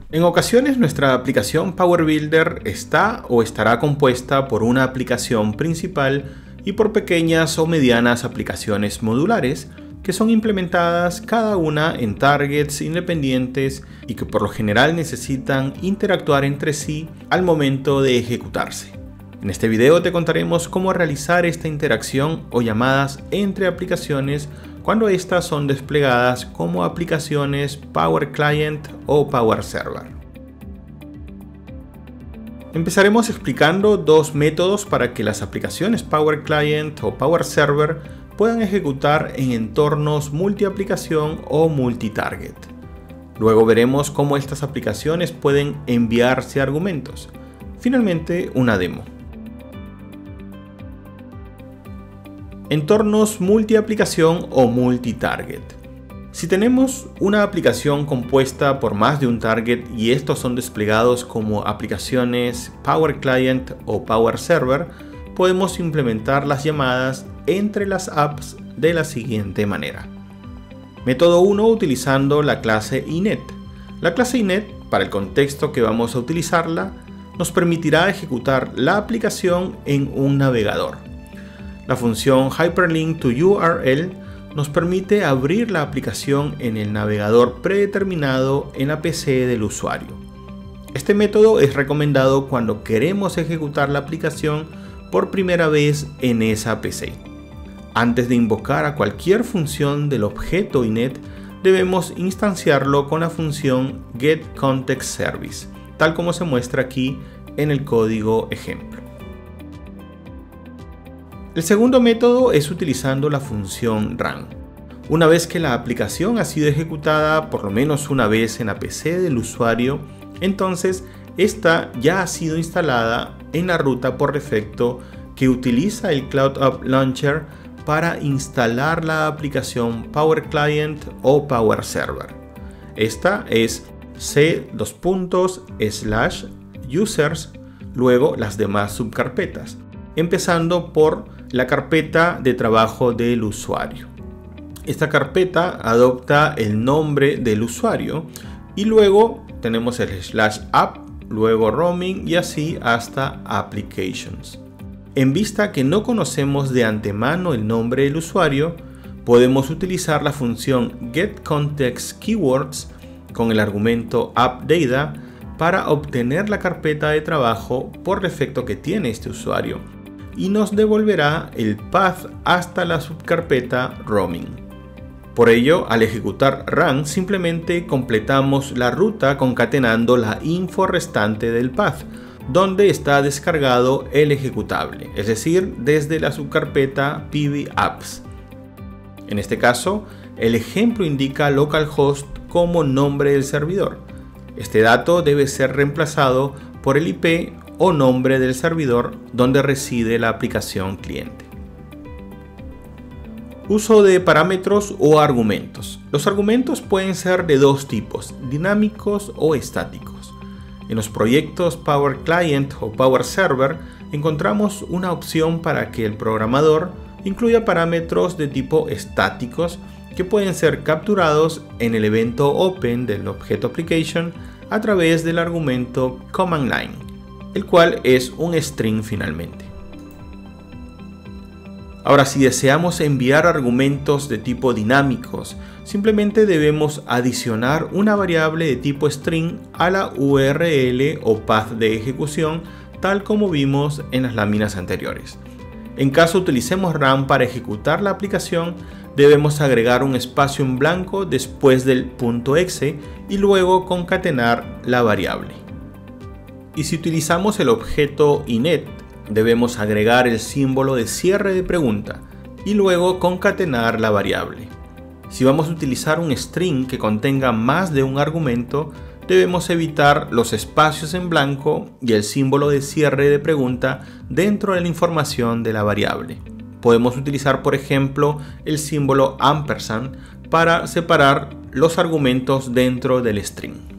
En ocasiones nuestra aplicación Power Builder está o estará compuesta por una aplicación principal y por pequeñas o medianas aplicaciones modulares que son implementadas cada una en targets independientes y que por lo general necesitan interactuar entre sí al momento de ejecutarse. En este video te contaremos cómo realizar esta interacción o llamadas entre aplicaciones cuando estas son desplegadas como aplicaciones Power Client o Power Server. Empezaremos explicando dos métodos para que las aplicaciones Power Client o Power Server puedan ejecutar en entornos multiaplicación o multitarget. Luego veremos cómo estas aplicaciones pueden enviarse argumentos. Finalmente, una demo. Entornos multiaplicación o multitarget. Si tenemos una aplicación compuesta por más de un target y estos son desplegados como aplicaciones Power Client o Power Server, podemos implementar las llamadas entre las apps de la siguiente manera. Método 1, utilizando la clase init. La clase init, para el contexto que vamos a utilizarla, nos permitirá ejecutar la aplicación en un navegador. La función Hyperlink to URL nos permite abrir la aplicación en el navegador predeterminado en la PC del usuario. Este método es recomendado cuando queremos ejecutar la aplicación por primera vez en esa PC. Antes de invocar a cualquier función del objeto init, debemos instanciarlo con la función getContextService, tal como se muestra aquí en el código ejemplo. El segundo método es utilizando la función run. Una vez que la aplicación ha sido ejecutada por lo menos una vez en la PC del usuario, entonces esta ya ha sido instalada en la ruta por defecto que utiliza el Cloud App Launcher para instalar la aplicación Power Client o Power Server. Esta es c:/users, luego las demás subcarpetas, empezando por la carpeta de trabajo del usuario. Esta carpeta adopta el nombre del usuario y luego tenemos el /app, luego roaming y así hasta applications. En vista que no conocemos de antemano el nombre del usuario, podemos utilizar la función getContextKeywords con el argumento appdata para obtener la carpeta de trabajo por defecto que tiene este usuario y nos devolverá el path hasta la subcarpeta roaming. Por ello, al ejecutar run, simplemente completamos la ruta concatenando la info restante del path, donde está descargado el ejecutable, es decir, desde la subcarpeta pvapps. En este caso, el ejemplo indica localhost como nombre del servidor. Este dato debe ser reemplazado por el IP o nombre del servidor donde reside la aplicación cliente. Uso de parámetros o argumentos. Los argumentos pueden ser de dos tipos, dinámicos o estáticos. En los proyectos Power Client o Power Server encontramos una opción para que el programador incluya parámetros de tipo estáticos que pueden ser capturados en el evento open del objeto application a través del argumento command line, el cual es un string finalmente. Ahora, si deseamos enviar argumentos de tipo dinámicos, simplemente debemos adicionar una variable de tipo string a la URL o path de ejecución, tal como vimos en las láminas anteriores. En caso utilicemos run para ejecutar la aplicación, debemos agregar un espacio en blanco después del .exe y luego concatenar la variable. Y si utilizamos el objeto init, debemos agregar el símbolo de cierre de pregunta y luego concatenar la variable. Si vamos a utilizar un string que contenga más de un argumento, debemos evitar los espacios en blanco y el símbolo de cierre de pregunta dentro de la información de la variable. Podemos utilizar, por ejemplo, el símbolo ampersand para separar los argumentos dentro del string.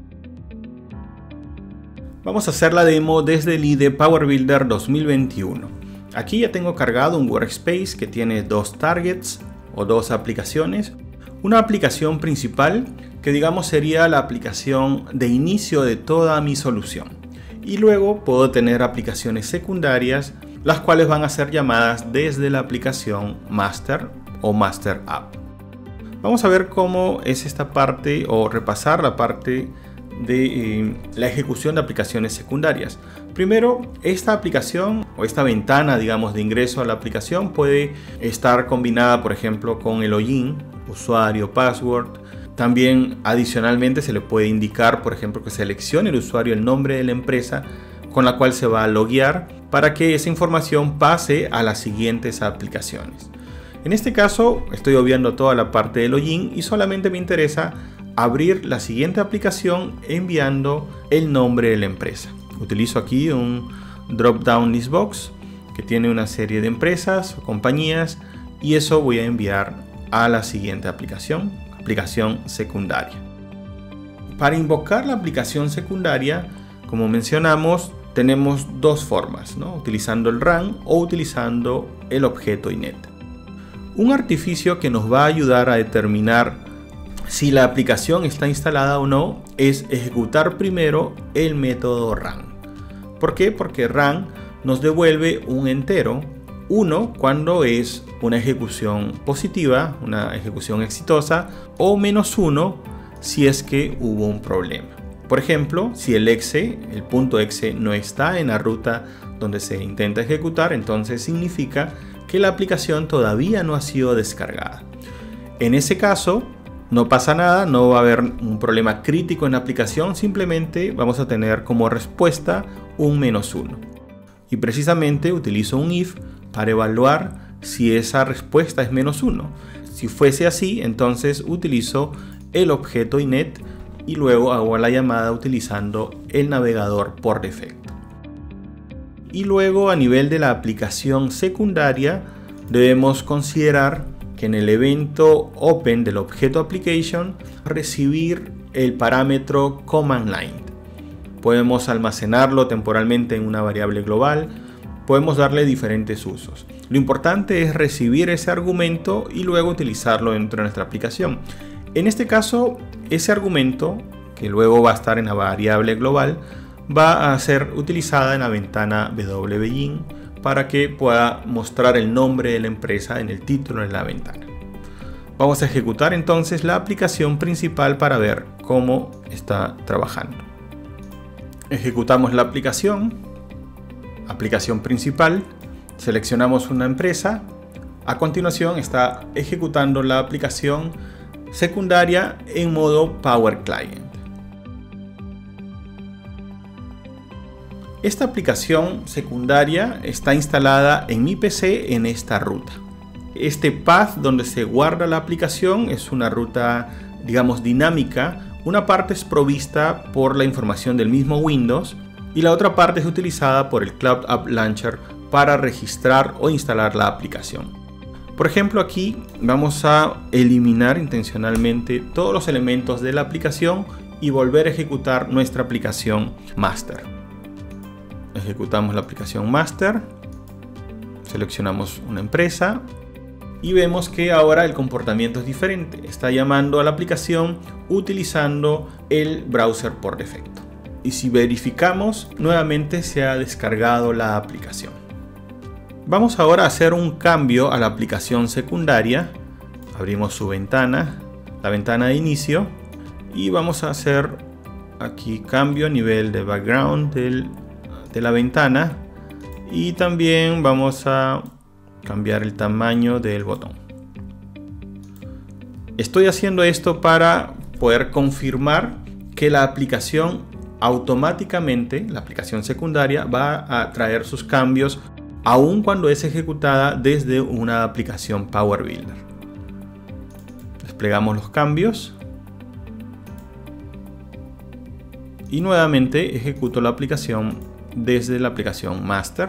Vamos a hacer la demo desde el IDE Power Builder 2021. Aquí ya tengo cargado un workspace que tiene dos targets o dos aplicaciones. Una aplicación principal que digamos sería la aplicación de inicio de toda mi solución. Y luego puedo tener aplicaciones secundarias, las cuales van a ser llamadas desde la aplicación master o master app. Vamos a ver cómo es esta parte o repasar la parte de la ejecución de aplicaciones secundarias. Primero, esta aplicación o esta ventana, digamos, de ingreso a la aplicación puede estar combinada, por ejemplo, con el login, usuario, password. También adicionalmente se le puede indicar, por ejemplo, que seleccione el usuario el nombre de la empresa con la cual se va a loguear para que esa información pase a las siguientes aplicaciones. En este caso estoy obviando toda la parte de login y solamente me interesa abrir la siguiente aplicación enviando el nombre de la empresa. Utilizo aquí un drop down list box que tiene una serie de empresas o compañías y eso voy a enviar a la siguiente aplicación secundaria. Para invocar la aplicación secundaria, como mencionamos, tenemos dos formas, ¿no? Utilizando el run o utilizando el objeto init. Un artificio que nos va a ayudar a determinar si la aplicación está instalada o no es ejecutar primero el método run. ¿Por qué? Porque run nos devuelve un entero, 1 cuando es una ejecución positiva, una ejecución exitosa, o -1 si es que hubo un problema. Por ejemplo, si el punto exe no está en la ruta donde se intenta ejecutar, entonces significa que la aplicación todavía no ha sido descargada. En ese caso, no pasa nada, no va a haber un problema crítico en la aplicación, simplemente vamos a tener como respuesta un -1. Y precisamente utilizo un if para evaluar si esa respuesta es -1. Si fuese así, entonces utilizo el objeto init y luego hago la llamada utilizando el navegador por defecto. Y luego a nivel de la aplicación secundaria debemos considerar que en el evento open del objeto application recibir el parámetro command line. Podemos almacenarlo temporalmente en una variable global, podemos darle diferentes usos. Lo importante es recibir ese argumento y luego utilizarlo dentro de nuestra aplicación. En este caso, ese argumento, que luego va a estar en la variable global, va a ser utilizada en la ventana wgin para que pueda mostrar el nombre de la empresa en el título de la ventana. Vamos a ejecutar entonces la aplicación principal para ver cómo está trabajando. Ejecutamos la aplicación principal, seleccionamos una empresa. A continuación está ejecutando la aplicación secundaria en modo Power Client. Esta aplicación secundaria está instalada en mi PC en esta ruta. Este path donde se guarda la aplicación es una ruta, digamos, dinámica. Una parte es provista por la información del mismo Windows y la otra parte es utilizada por el Cloud App Launcher para registrar o instalar la aplicación. Por ejemplo, aquí vamos a eliminar intencionalmente todos los elementos de la aplicación y volver a ejecutar nuestra aplicación master. Ejecutamos la aplicación master, seleccionamos una empresa y vemos que ahora el comportamiento es diferente. Está llamando a la aplicación utilizando el browser por defecto. Y si verificamos, nuevamente se ha descargado la aplicación. Vamos ahora a hacer un cambio a la aplicación secundaria. Abrimos su ventana, la ventana de inicio, y vamos a hacer aquí cambio a nivel de background de la ventana, y también vamos a cambiar el tamaño del botón. Estoy haciendo esto para poder confirmar que la aplicación automáticamente, la aplicación secundaria, va a traer sus cambios aun cuando es ejecutada desde una aplicación Power Builder. Desplegamos los cambios y nuevamente ejecuto la aplicación desde la aplicación master.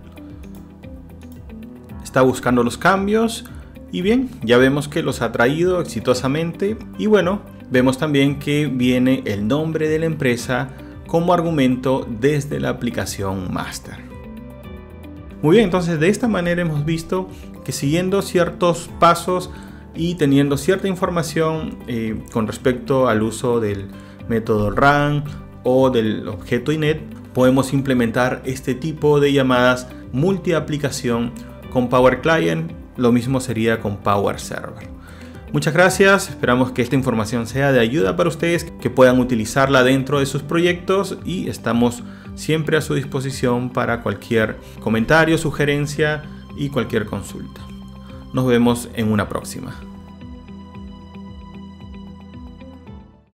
Está buscando los cambios y bien, ya vemos que los ha traído exitosamente. Y bueno, vemos también que viene el nombre de la empresa como argumento desde la aplicación master. Muy bien, entonces de esta manera hemos visto que siguiendo ciertos pasos y teniendo cierta información con respecto al uso del método RAN o del objeto INET, podemos implementar este tipo de llamadas multiaplicación con Power Client. Lo mismo sería con Power Server. Muchas gracias, esperamos que esta información sea de ayuda para ustedes, que puedan utilizarla dentro de sus proyectos, y estamos siempre a su disposición para cualquier comentario, sugerencia y cualquier consulta. Nos vemos en una próxima.